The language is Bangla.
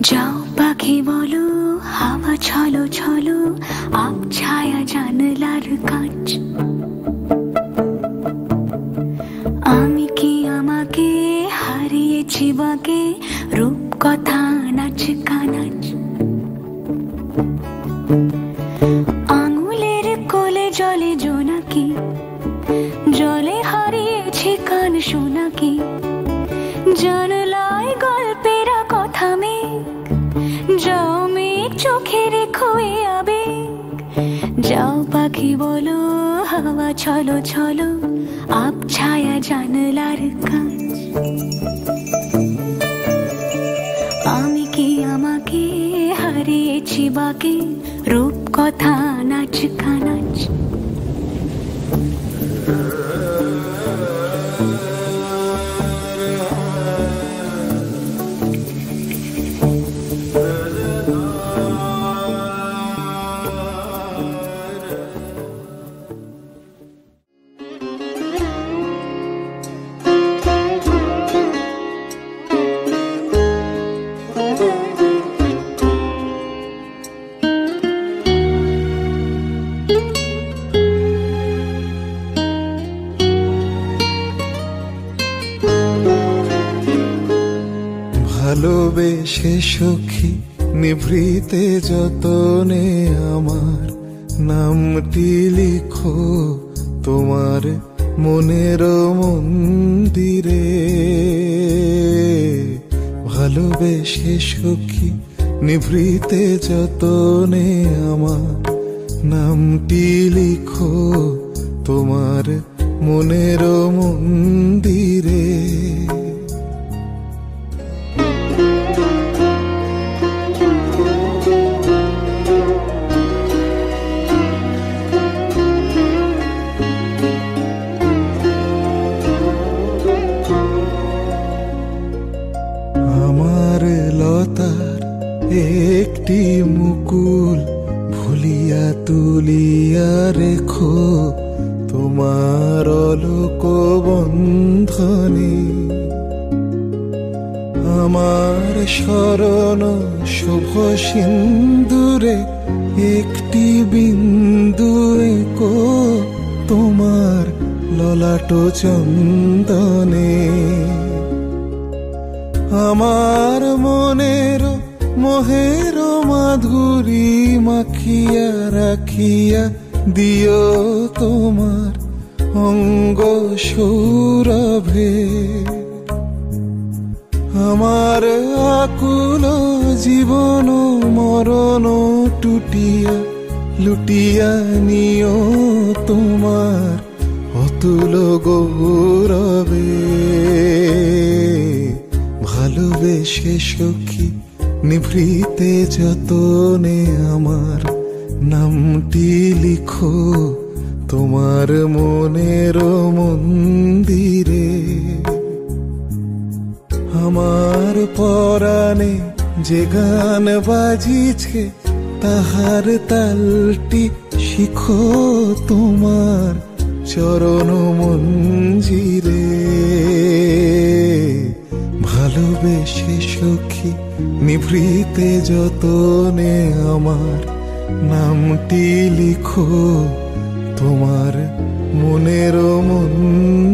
যাও পাখি বলো, হাওয়া ছলো ছলো, আব ছায়া জানলার কাঁচ। আমি কি আমাকে হারিয়েছি বাকে, রূপ কথা নাচ কানাচ। আঙুলের কোলে জলে জোনাকি, জলে হারিয়েছি কান শোনাকি। জানলায় গল্পের কথা মেঘ, যাও মেঘ চোখে রেখো এ আবেগ। যাও পাখি বলো, হাওয়া ছলো ছলো, আব ছায়া জানলার কাঁচ। আমি কি আমাকে হারিয়েছি বাকে, রূপ কথা নাচ কানাচ। ভালোবেসে সখী নিভৃতে যতনে আমার নামটি লিখো তোমার মনের মন্দিরে। ভালোবেসে সখী নিভৃতে যতনে আমার নামটি লিখো তোমার মনের মন্দিরে। আমার লতার একটি মুকুল ভুলিয়া তুলিয়া রেখো তোমার অলোক বন্ধনে। আমার শরণ শুভ সিন্দুরে একটি বিন্দু এঁকো তোমার ললাট চন্দনে। আমার মনের মোহের মাধুরী মাখিয়া রাখিয়া দিও তোমার অঙ্গ সৌরভে। আমার আকুল জীবন মরণ টুটিয়া লুটিয়া নিও তোমার অতুল গৌরবে। ভালোবেসে সখী নিভৃতে যতনে আমার নামটি লিখো তোমার মনের মন্দিরে। আমার পরাণে যে গান বাজিছে তাহার তালটি শিখো তোমার চরণ মঞ্জিরে। ভালোবেসে সখী নিভৃতে যতনে আমার নামটি লিখো তোমার মনের মন্দিরে।